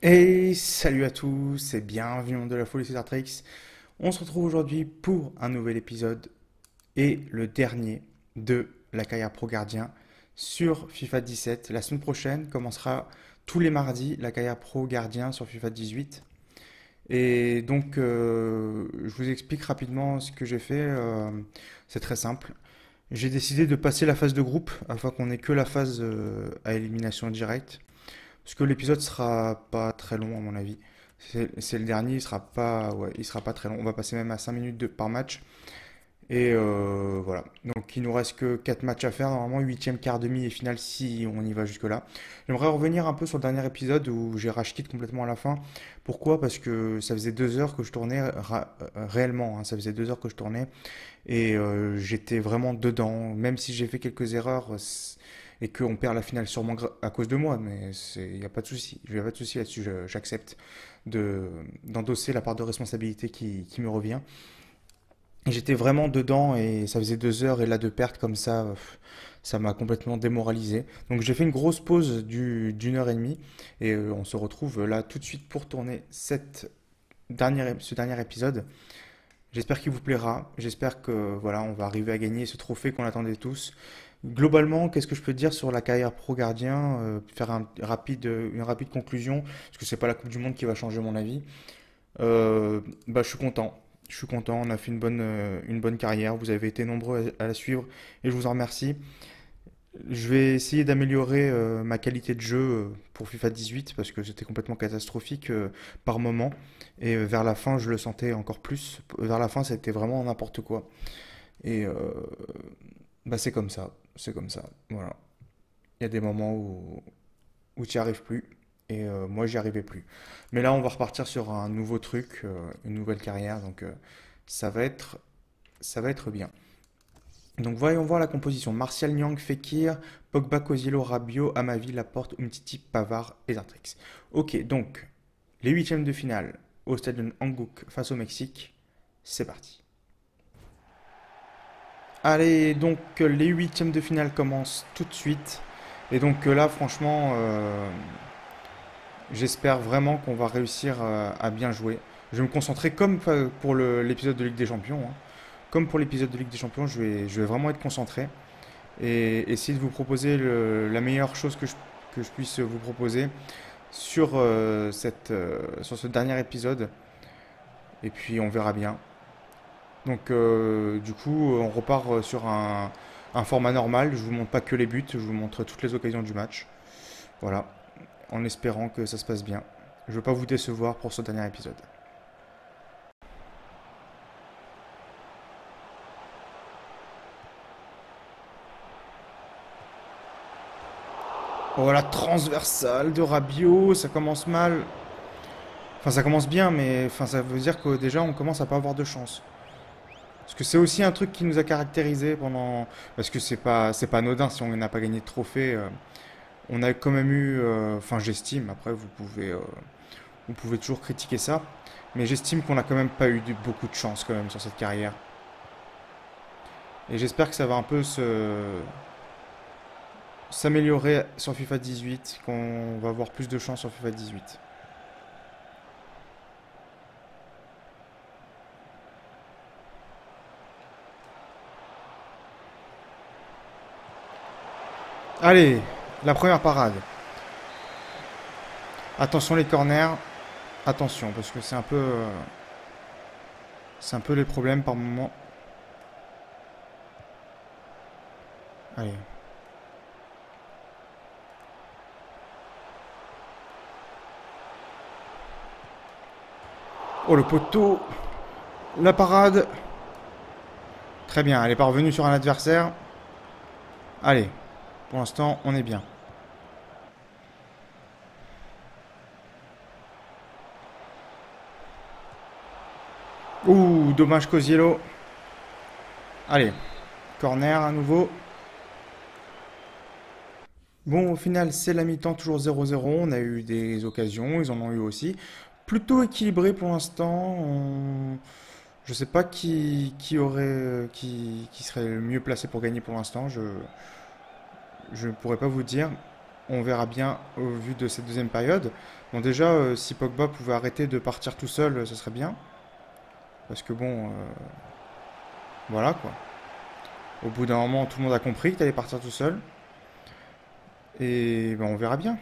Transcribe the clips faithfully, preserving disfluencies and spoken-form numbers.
Et salut à tous et bienvenue dans de la folie César Trix. On se retrouve aujourd'hui pour un nouvel épisode et le dernier de la carrière pro gardien sur FIFA dix-sept. La semaine prochaine commencera tous les mardis la carrière pro gardien sur FIFA dix-huit. Et donc euh, je vous explique rapidement ce que j'ai fait. Euh, c'est très simple. J'ai décidé de passer la phase de groupe afin qu'on ait que la phase euh, à élimination directe. Parce que l'épisode sera pas très long à mon avis. C'est c'est le dernier, il sera pas, ouais, il sera pas très long. On va passer même à cinq minutes de, par match. Et euh, voilà. Donc il nous reste que quatre matchs à faire. Normalement, huitième, quart, demi et finale si on y va jusque-là. J'aimerais revenir un peu sur le dernier épisode où j'ai rage quit complètement à la fin. Pourquoi? Parce que ça faisait deux heures que je tournais ra- euh, réellement, hein, ça faisait deux heures que je tournais. Et euh, j'étais vraiment dedans. Même si j'ai fait quelques erreurs c'est- et qu'on perd la finale sûrement gra- à cause de moi, mais il n'y a pas de souci. Il n'y a pas de souci là-dessus. je- J'accepte de, d'endosser la part de responsabilité qui, qui me revient. Et j'étais vraiment dedans et ça faisait deux heures et là de perdre comme ça, euh, ça m'a complètement démoralisé. Donc j'ai fait une grosse pause du- d'une heure et demie et euh, on se retrouve là tout de suite pour tourner cette dernière, ce dernier épisode. J'espère qu'il vous plaira. J'espère que voilà, on va arriver à gagner ce trophée qu'on attendait tous. Globalement, qu'est-ce que je peux dire sur la carrière pro gardien? Euh, faire un rapide, une rapide conclusion, parce que c'est pas la Coupe du Monde qui va changer mon avis. Euh, bah, je suis content. Je suis content. On a fait une bonne, euh, une bonne carrière. Vous avez été nombreux à, à la suivre et je vous en remercie. Je vais essayer d'améliorer euh, ma qualité de jeu euh, pour FIFA dix-huit parce que c'était complètement catastrophique euh, par moment. Et euh, vers la fin, je le sentais encore plus. Vers la fin, c'était vraiment n'importe quoi. Et euh, bah, c'est comme ça. C'est comme ça. Voilà. Il y a des moments où, où tu n'y arrives plus. Et euh, moi, j'y arrivais plus. Mais là, on va repartir sur un nouveau truc, euh, une nouvelle carrière. Donc, euh, ça va être, ça va être bien. Donc voyons voir la composition. Martial, Nyang, Fekir, Pogba, Kozilo, Rabiot, Amavi, Laporte, Umtiti, Pavard et Zartrix. Ok, donc les huitièmes de finale au stade de Hankook face au Mexique. C'est parti. Allez, donc les huitièmes de finale commencent tout de suite. Et donc là, franchement, euh, j'espère vraiment qu'on va réussir euh, à bien jouer. Je vais me concentrer comme pour le- l'épisode de Ligue des Champions, hein. Comme pour l'épisode de Ligue des Champions, je vais, je vais vraiment être concentré et essayer de vous proposer le- la meilleure chose que je, que je puisse vous proposer sur, euh, cette, euh, sur ce dernier épisode. Et puis on verra bien. Donc euh, du coup, on repart sur un, un format normal. Je vous montre pas que les buts, je vous montre toutes les occasions du match. Voilà, en espérant que ça se passe bien. Je ne veux pas vous décevoir pour ce dernier épisode. Oh, la transversale de Rabiot, ça commence mal. Enfin, ça commence bien, mais enfin, ça veut dire que déjà, on commence à pas avoir de chance. Parce que c'est aussi un truc qui nous a caractérisé pendant. Parce que c'est pas, c'est pas anodin si on n'a pas gagné de trophée. euh, On a quand même eu. euh, Enfin, j'estime. Après, vous pouvez, euh, vous pouvez toujours critiquer ça. Mais j'estime qu'on a quand même pas eu de- beaucoup de chance quand même sur cette carrière. Et j'espère que ça va un peu se s'améliorer sur FIFA dix-huit, qu'on va avoir plus de chance sur FIFA dix-huit. Allez, la première parade. Attention les corners. Attention, parce que c'est un peu, euh, c'est un peu les problèmes par moment. Allez. Oh le poteau, la parade. Très bien, elle est parvenue sur un adversaire. Allez, pour l'instant, on est bien. Ouh, dommage Cosiello. Allez, corner à nouveau. Bon, au final, c'est la mi-temps, toujours zéro zéro. On a eu des occasions, ils en ont eu aussi. Plutôt équilibré pour l'instant. On- Je sais pas qui, qui aurait, qui, qui serait le mieux placé pour gagner pour l'instant. Je, je ne pourrais pas vous dire. On verra bien au vu de cette deuxième période. Bon, déjà, euh, si Pogba pouvait arrêter de partir tout seul, euh, ce serait bien. Parce que bon, euh, voilà quoi. Au bout d'un moment, tout le monde a compris qu'il allait partir tout seul. Et ben, on verra bien.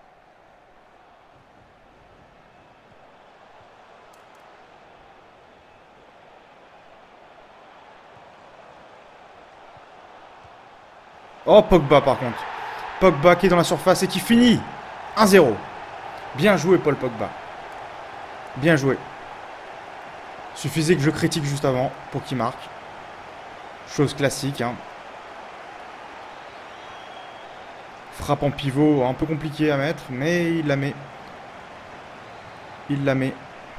Oh, Pogba par contre. Pogba qui est dans la surface et qui finit un zéro. Bien joué, Paul Pogba. Bien joué. Suffisait que je critique juste avant pour qu'il marque. Chose classique. Hein. Frappe en pivot, un peu compliqué à mettre, mais il la met. Il la met.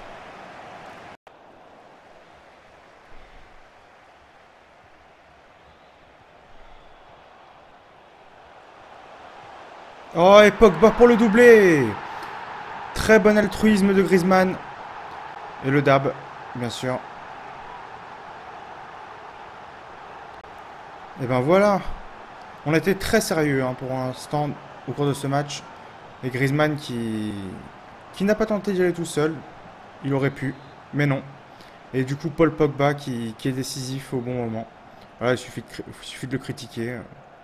Oh, et Pogba pour le doublé. Très bon altruisme de Griezmann. Et le dab, bien sûr. Et ben voilà. On a été très sérieux hein, pour l'instant au cours de ce match. Et Griezmann qui, qui n'a pas tenté d'y aller tout seul. Il aurait pu, mais non. Et du coup, Paul Pogba qui, qui est décisif au bon moment. Voilà, il suffit de, il suffit de le critiquer.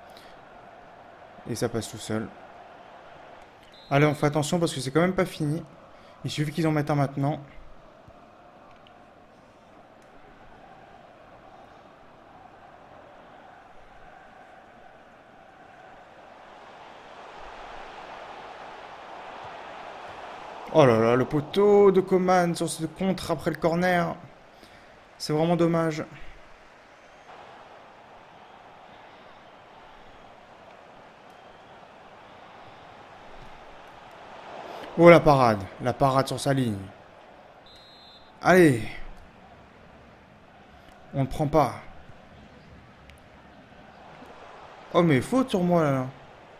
Et ça passe tout seul. Allez, on fait attention parce que c'est quand même pas fini. Il suffit qu'ils en mettent un maintenant. Oh là là, le poteau de Coman sur ce contre après le corner. C'est vraiment dommage. Oh la parade. La parade sur sa ligne. Allez. On ne prend pas. Oh mais faute sur moi là.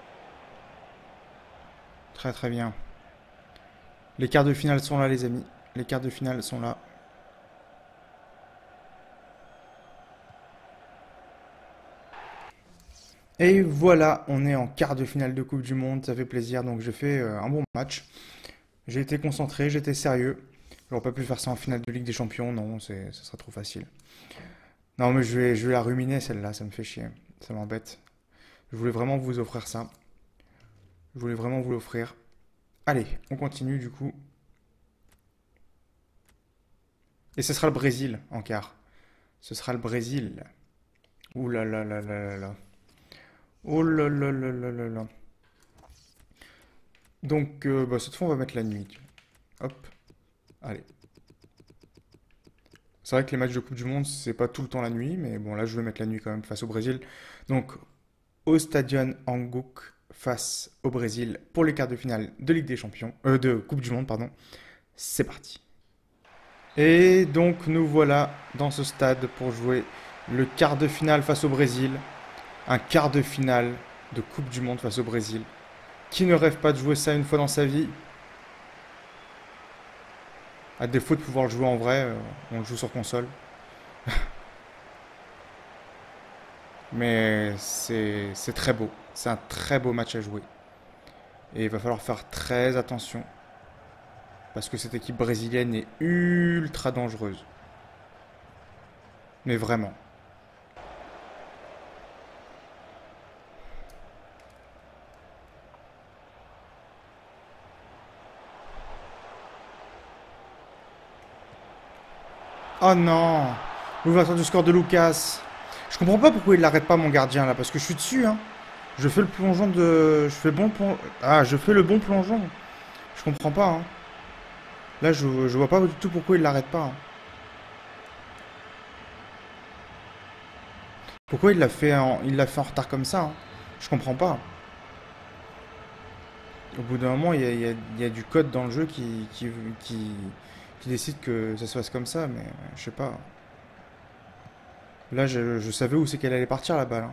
Très très bien. Les quarts de finale sont là les amis. Les quarts de finale sont là. Et voilà, on est en quart de finale de Coupe du Monde, ça fait plaisir, donc j'ai fait euh, un bon match. J'ai été concentré, j'étais sérieux. J'aurais pas pu faire ça en finale de Ligue des Champions, non, c'est, ça serait trop facile. Non mais je vais, je vais la ruminer celle-là, ça me fait chier, ça m'embête. Je voulais vraiment vous offrir ça. Je voulais vraiment vous l'offrir. Allez, on continue du coup. Et ce sera le Brésil en quart. Ce sera le Brésil. Ouh là là là là là là. Oh là là là là là là. Donc, euh, bah, cette fois, on va mettre la nuit. Hop. Allez. C'est vrai que les matchs de Coupe du Monde, c'est pas tout le temps la nuit, mais bon, là, je vais mettre la nuit quand même face au Brésil. Donc, au Stadion Angouk face au Brésil pour les quarts de finale de Ligue des Champions, euh, de Coupe du Monde, pardon. C'est parti. Et donc, nous voilà dans ce stade pour jouer le quart de finale face au Brésil. Un quart de finale de Coupe du Monde face au Brésil. Qui ne rêve pas de jouer ça une fois dans sa vie? À défaut de pouvoir le jouer en vrai, euh, on le joue sur console. Mais c'est c'est très beau. C'est un très beau match à jouer. Et il va falloir faire très attention. Parce que cette équipe brésilienne est ultra dangereuse. Mais vraiment. Oh non! L'ouverture du score de Lucas. Je comprends pas pourquoi il l'arrête pas mon gardien là. Parce que je suis dessus hein. Je fais le plongeon de... Je fais bon plon... Ah, je fais le bon plongeon. Je comprends pas hein. Là, je, je vois pas du tout pourquoi il l'arrête pas. Hein. Pourquoi il l'a fait en, il l'a fait en retard comme ça hein. Je comprends pas. Au bout d'un moment, il y a, il y a- il y a du code dans le jeu qui, qui, qui, qui décide que ça se fasse comme ça, mais je sais pas. Là, je, je savais où c'est qu'elle allait partir la balle. Hein.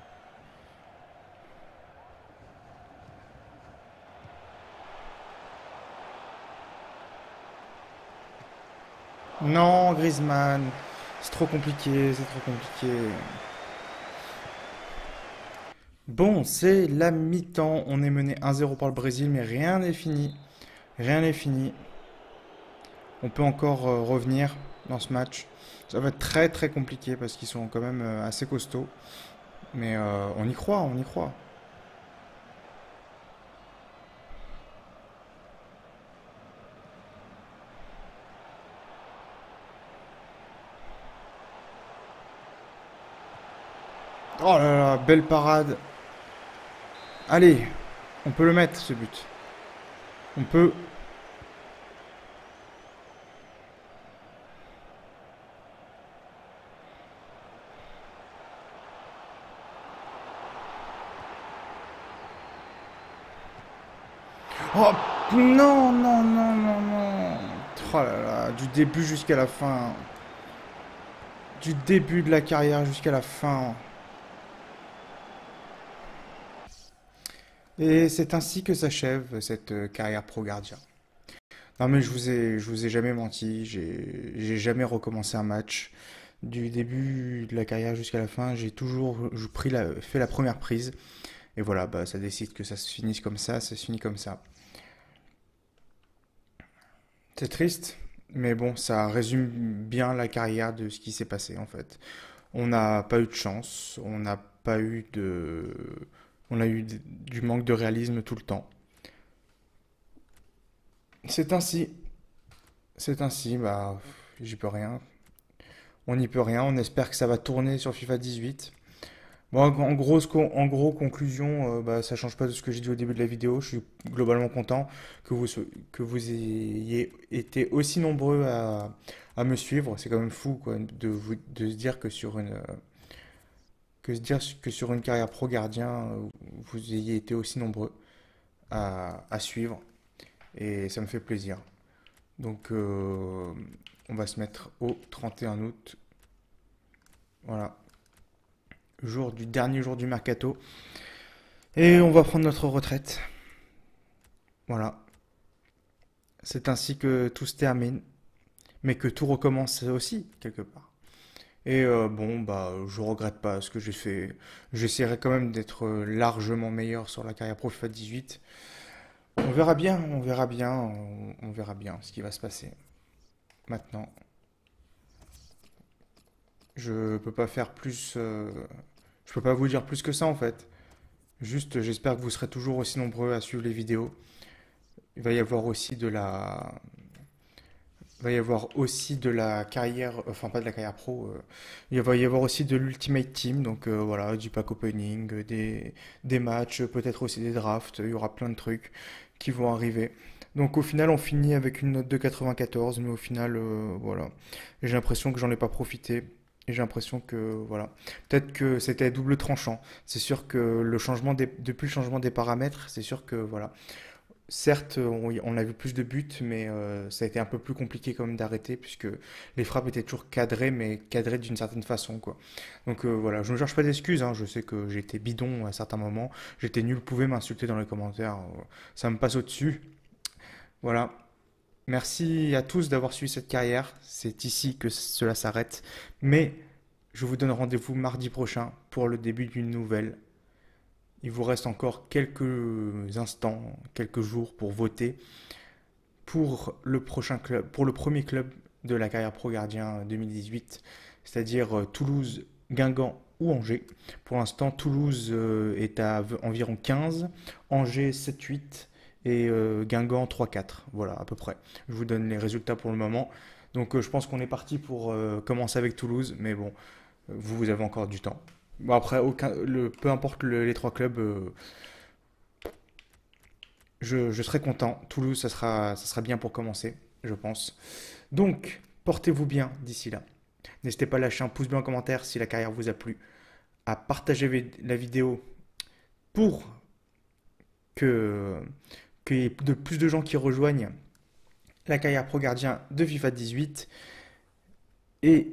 Non, Griezmann. C'est trop compliqué, c'est trop compliqué. Bon, c'est la mi-temps. On est mené un zéro par le Brésil, mais rien n'est fini. Rien n'est fini. On peut encore euh, revenir dans ce match. Ça va être très très compliqué parce qu'ils sont quand même euh, assez costauds. Mais euh, on y croit, on y croit. Oh là là, belle parade. Allez, on peut le mettre ce but. On peut. Oh non, non, non, non, non. Oh là là, du début jusqu'à la fin. Du début de la carrière jusqu'à la fin. Et c'est ainsi que s'achève cette euh, carrière pro gardien. Non mais je vous ai, je vous ai jamais menti, j'ai, j'ai jamais recommencé un match. Du début de la carrière jusqu'à la fin, j'ai toujours je- pris la, fait la première prise. Et voilà, bah, ça décide que ça se finisse comme ça, ça se finit comme ça. C'est triste, mais bon, ça résume bien la carrière de ce qui s'est passé en fait. On n'a pas eu de chance, on n'a pas eu de... On a eu d- du manque de réalisme tout le temps. C'est ainsi, c'est ainsi, bah, j'y peux rien. On n'y peut rien, on espère que ça va tourner sur FIFA dix-huit. Bon, en gros, ce qu'on- en gros, conclusion, euh, bah, ça change pas de ce que j'ai dit au début de la vidéo. Je suis globalement content que vous, so- que vous ayez été aussi nombreux à, à me suivre. C'est quand même fou, quoi, de, vous, de se dire que sur une, euh, que se dire que sur une carrière pro gardien, euh, vous ayez été aussi nombreux à, à suivre. Et ça me fait plaisir. Donc, euh, on va se mettre au trente et un août. Voilà, jour du dernier jour du mercato. Et on va prendre notre retraite. Voilà. C'est ainsi que tout se termine, mais que tout recommence aussi, quelque part. Et euh, bon, bah, je regrette pas ce que j'ai fait. J'essaierai quand même d'être euh, largement meilleur sur la carrière pro FIFA dix-huit. On verra bien, on verra bien, on, on verra bien ce qui va se passer. Maintenant, je peux pas faire plus, euh, je peux pas vous dire plus que ça en fait. Juste, j'espère que vous serez toujours aussi nombreux à suivre les vidéos. Il va y avoir aussi de la, Il va y avoir aussi de la carrière, enfin pas de la carrière pro, euh, il va y avoir aussi de l'Ultimate Team, donc euh, voilà, du pack opening, euh, des, des matchs, peut-être aussi des drafts, il y aura plein de trucs qui vont arriver. Donc au final, on finit avec une note de quatre-vingt-quatorze, mais au final, euh, voilà, j'ai l'impression que j'en ai pas profité. Et j'ai l'impression que, voilà, peut-être que c'était double tranchant. C'est sûr que le changement des, depuis le changement des paramètres, c'est sûr que, voilà, certes, on, on a vu plus de buts, mais euh, ça a été un peu plus compliqué quand même d'arrêter, puisque les frappes étaient toujours cadrées, mais cadrées d'une certaine façon, quoi. Donc euh, voilà, je ne cherche pas d'excuses, hein, je sais que j'ai été bidon à certains moments, j'étais nul, vous pouvez m'insulter dans les commentaires, euh, ça me passe au-dessus. Voilà, merci à tous d'avoir suivi cette carrière, c'est ici que cela s'arrête, mais je vous donne rendez-vous mardi prochain pour le début d'une nouvelle. Il vous reste encore quelques instants, quelques jours pour voter pour le prochain club, pour le premier club de la carrière pro gardien deux mille dix-huit, c'est-à-dire euh, Toulouse, Guingamp ou Angers. Pour l'instant, Toulouse euh, est à environ quinze, Angers sept huit et euh, Guingamp trois quatre. Voilà, à peu près. Je vous donne les résultats pour le moment. Donc euh, je pense qu'on est parti pour euh, commencer avec Toulouse, mais bon, vous, vous avez encore du temps. Bon, après, aucun, le, peu importe le- les trois clubs, euh, je, je serai content. Toulouse, ça sera, ça sera bien pour commencer, je pense. Donc, portez-vous bien d'ici là. N'hésitez pas à lâcher un pouce bleu en commentaire si la carrière vous a plu, à partager la vidéo pour que qu'il y ait de plus de gens qui rejoignent la carrière pro gardien de FIFA dix-huit. Et,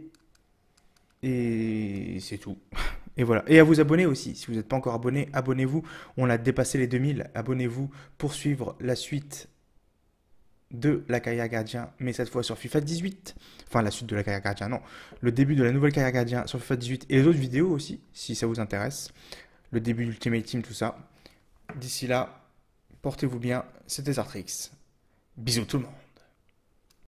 et c'est tout. Et voilà. Et à vous abonner aussi. Si vous n'êtes pas encore abonné, abonnez-vous. On a dépassé les deux mille. Abonnez-vous pour suivre la suite de la carrière gardien, mais cette fois sur FIFA dix-huit. Enfin, la suite de la carrière gardien, non. Le début de la nouvelle carrière gardien sur FIFA dix-huit et les autres vidéos aussi, si ça vous intéresse. le début d'Ultimate Team, tout ça. D'ici là, portez-vous bien, c'était Zartrix. Bisous tout le monde.